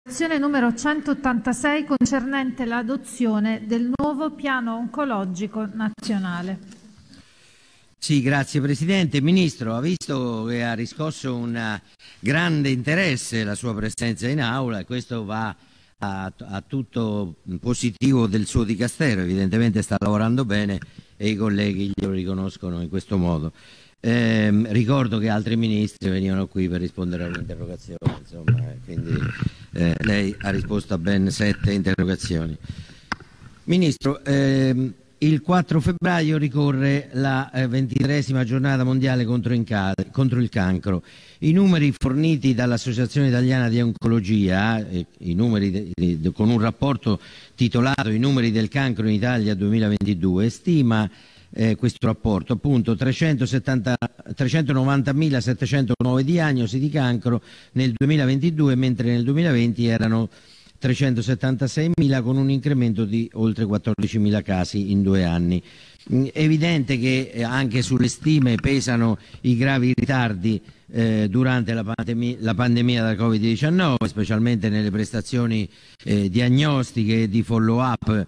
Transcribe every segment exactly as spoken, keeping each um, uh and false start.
Mozione numero centottantasei concernente l'adozione del nuovo piano oncologico nazionale. Sì, grazie Presidente. Ministro, ha visto che ha riscosso un grande interesse la sua presenza in aula e questo va a, a tutto positivo del suo dicastero. Evidentemente sta lavorando bene e i colleghi glielo riconoscono in questo modo. Eh, ricordo che altri ministri venivano qui per rispondere all'interrogazione, insomma, eh, quindi eh, lei ha risposto a ben sette interrogazioni. Ministro, ehm, il quattro febbraio ricorre la eh, ventitreesima giornata mondiale contro, contro il cancro. I numeri forniti dall'Associazione Italiana di Oncologia, eh, i numeri de, de, con un rapporto titolato I numeri del cancro in Italia duemilaventidue, stima Eh, questo rapporto appunto trecentonovantamila settecentonove diagnosi di cancro nel duemilaventidue, mentre nel duemilaventi erano trecentosettantaseimila, con un incremento di oltre quattordicimila casi in due anni. È evidente che eh, anche sulle stime pesano i gravi ritardi eh, durante la, pandemia, la pandemia da Covid diciannove, specialmente nelle prestazioni eh, diagnostiche e di follow-up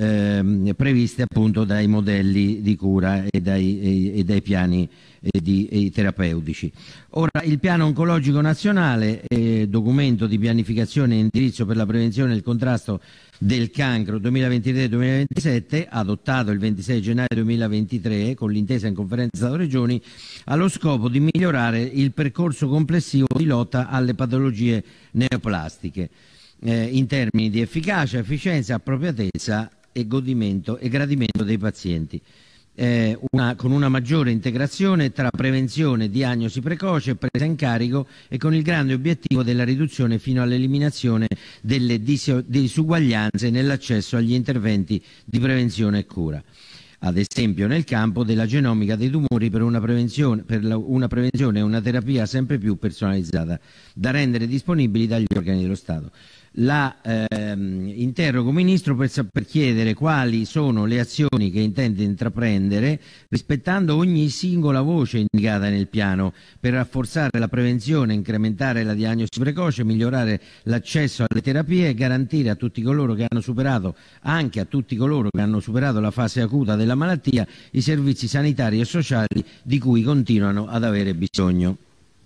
eh, previste appunto dai modelli di cura e dai, e, e dai piani eh, di, e terapeutici. Ora, il piano oncologico nazionale, eh, documento di pianificazione e indirizzo per la prevenzione e il contrasto del cancro duemilaventitré duemilaventisette, adottato il ventisei gennaio duemilaventitré con l'intesa in conferenza Stato-Regioni, ha lo scopo di migliorare il percorso complessivo di lotta alle patologie neoplastiche eh, in termini di efficacia, efficienza, appropriatezza e godimento e gradimento dei pazienti. Eh, una, con una maggiore integrazione tra prevenzione, diagnosi precoce, presa in carico e con il grande obiettivo della riduzione fino all'eliminazione delle disuguaglianze nell'accesso agli interventi di prevenzione e cura, ad esempio nel campo della genomica dei tumori, per una prevenzione, per la, una prevenzione e una terapia sempre più personalizzata da rendere disponibili dagli organi dello Stato. La ehm, interrogo Ministro per, per chiedere quali sono le azioni che intende intraprendere, rispettando ogni singola voce indicata nel piano, per rafforzare la prevenzione, incrementare la diagnosi precoce, migliorare l'accesso alle terapie e garantire a tutti coloro che hanno superato, anche a tutti coloro che hanno superato la fase acuta della malattia, i servizi sanitari e sociali di cui continuano ad avere bisogno.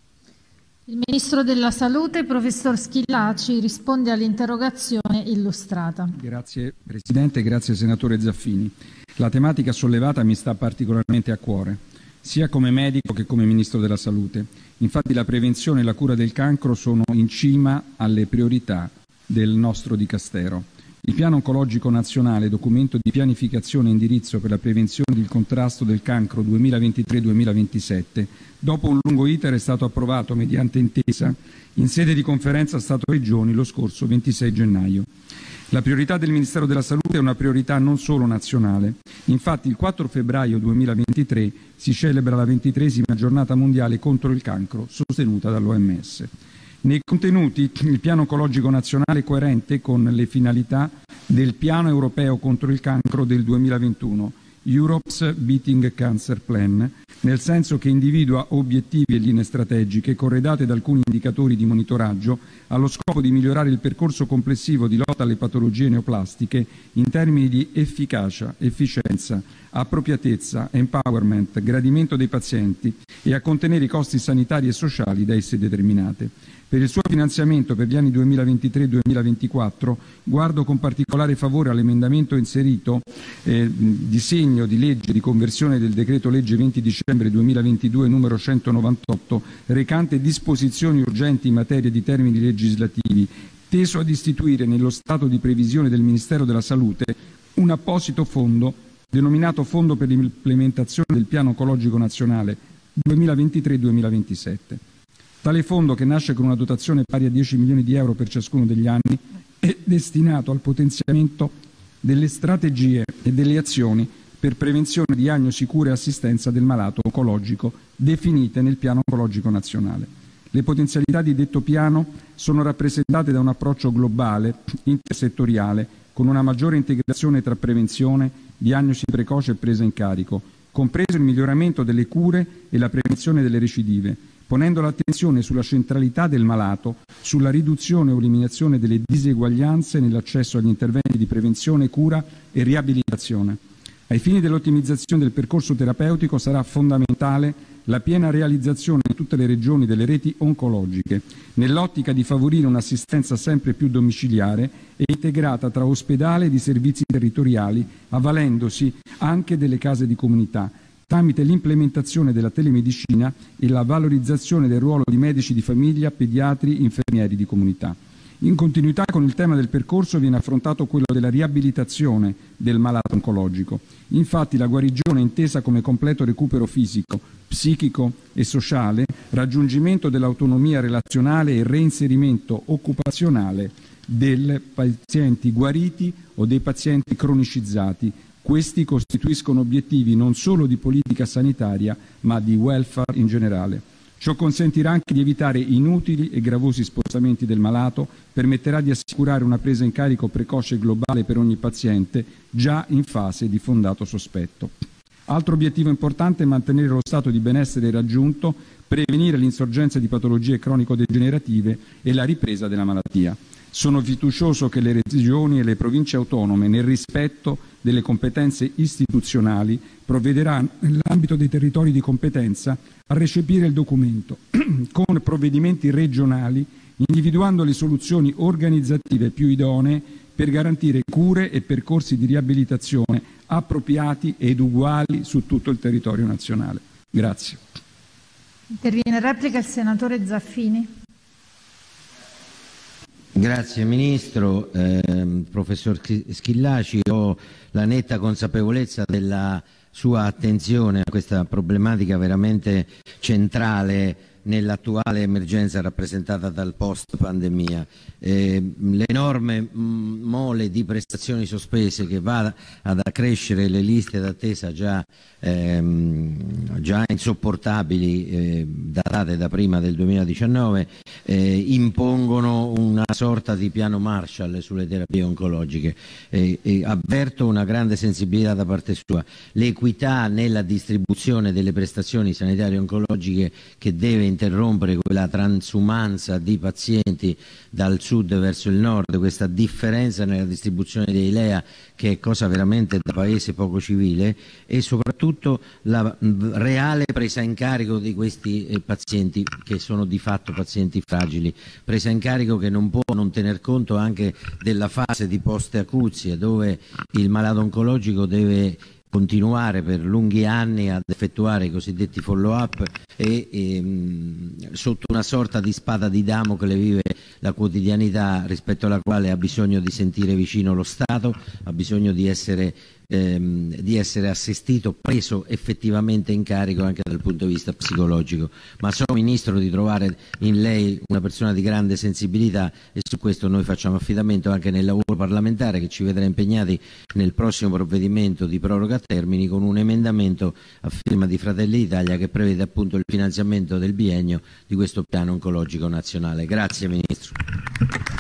Il Ministro della Salute, Professor Schillaci, risponde all'interrogazione illustrata. Grazie Presidente, grazie Senatore Zaffini. La tematica sollevata mi sta particolarmente a cuore, sia come medico che come Ministro della Salute. Infatti la prevenzione e la cura del cancro sono in cima alle priorità del nostro dicastero. Il Piano Oncologico Nazionale, documento di pianificazione e indirizzo per la prevenzione e il contrasto del cancro duemilaventitré duemilaventisette, dopo un lungo iter è stato approvato mediante intesa in sede di conferenza Stato-Regioni lo scorso ventisei gennaio. La priorità del Ministero della Salute è una priorità non solo nazionale. Infatti il quattro febbraio duemilaventitré si celebra la ventitreesima giornata mondiale contro il cancro sostenuta dall'O M S. Nei contenuti, il piano oncologico nazionale è coerente con le finalità del piano europeo contro il cancro del duemilaventuno, Europe's Beating Cancer Plan, nel senso che individua obiettivi e linee strategiche corredate da alcuni indicatori di monitoraggio allo scopo di migliorare il percorso complessivo di lotta alle patologie neoplastiche in termini di efficacia, efficienza, appropriatezza, empowerment, gradimento dei pazienti e a contenere i costi sanitari e sociali da esse determinate. Per il suo finanziamento per gli anni duemilaventitré duemilaventiquattro guardo con particolare favore all'emendamento inserito eh, disegno di legge di conversione del decreto legge venti dicembre duemilaventidue numero centonovantotto, recante disposizioni urgenti in materia di termini legislativi, teso ad istituire nello stato di previsione del Ministero della Salute un apposito fondo denominato Fondo per l'implementazione del Piano Oncologico Nazionale duemilaventitré duemilaventisette. Tale fondo, che nasce con una dotazione pari a dieci milioni di euro per ciascuno degli anni, è destinato al potenziamento delle strategie e delle azioni per prevenzione, diagnosi, cura e assistenza del malato oncologico definite nel Piano Oncologico Nazionale. Le potenzialità di detto piano sono rappresentate da un approccio globale, intersettoriale, con una maggiore integrazione tra prevenzione, diagnosi precoce e presa in carico, compreso il miglioramento delle cure e la prevenzione delle recidive, ponendo l'attenzione sulla centralità del malato, sulla riduzione o eliminazione delle diseguaglianze nell'accesso agli interventi di prevenzione, cura e riabilitazione. Ai fini dell'ottimizzazione del percorso terapeutico sarà fondamentale la piena realizzazione in tutte le regioni delle reti oncologiche, nell'ottica di favorire un'assistenza sempre più domiciliare e integrata tra ospedale e di servizi territoriali, avvalendosi anche delle case di comunità, tramite l'implementazione della telemedicina e la valorizzazione del ruolo di medici di famiglia, pediatri, infermieri di comunità. In continuità con il tema del percorso viene affrontato quello della riabilitazione del malato oncologico. Infatti la guarigione intesa come completo recupero fisico, psichico e sociale, raggiungimento dell'autonomia relazionale e reinserimento occupazionale dei pazienti guariti o dei pazienti cronicizzati. Questi costituiscono obiettivi non solo di politica sanitaria, ma di welfare in generale. Ciò consentirà anche di evitare inutili e gravosi spostamenti del malato, permetterà di assicurare una presa in carico precoce e globale per ogni paziente, già in fase di fondato sospetto. Altro obiettivo importante è mantenere lo stato di benessere raggiunto, prevenire l'insorgenza di patologie cronico-degenerative e la ripresa della malattia. Sono fiducioso che le regioni e le province autonome, nel rispetto delle competenze istituzionali, provvederanno, nell'ambito dei territori di competenza, a recepire il documento con provvedimenti regionali, individuando le soluzioni organizzative più idonee per garantire cure e percorsi di riabilitazione appropriati ed uguali su tutto il territorio nazionale. Grazie. Interviene in replica il senatore Zaffini. Grazie Ministro. Eh, professor Schillaci, ho la netta consapevolezza della sua attenzione a questa problematica veramente centrale nell'attuale emergenza rappresentata dal post pandemia. Eh, l'enorme mole di prestazioni sospese che va ad accrescere le liste d'attesa già, ehm, già insopportabili, eh, datate da prima del duemiladiciannove, eh, impongono una sorta di piano Marshall sulle terapie oncologiche. Eh, eh, avverto una grande sensibilità da parte sua. L'equità nella distribuzione delle prestazioni sanitarie oncologiche che deve interrompere quella transumanza di pazienti dal sud verso il nord, questa differenza nella distribuzione dei L E A che è cosa veramente da paese poco civile, e soprattutto la reale presa in carico di questi eh, pazienti che sono di fatto pazienti fragili, presa in carico che non può non tener conto anche della fase di post-acuzia dove il malato oncologico deve continuare per lunghi anni ad effettuare i cosiddetti follow up e, e mh, sotto una sorta di spada di Damocle vive la quotidianità rispetto alla quale ha bisogno di sentire vicino lo Stato, ha bisogno di essere, ehm, di essere assistito, preso effettivamente in carico anche dal punto di vista psicologico. Ma so, Ministro, di trovare in lei una persona di grande sensibilità e su questo noi facciamo affidamento anche nel lavoro parlamentare che ci vedrà impegnati nel prossimo provvedimento di proroga termini con un emendamento a firma di Fratelli d'Italia che prevede appunto il finanziamento del biennio di questo piano oncologico nazionale. Grazie Ministro.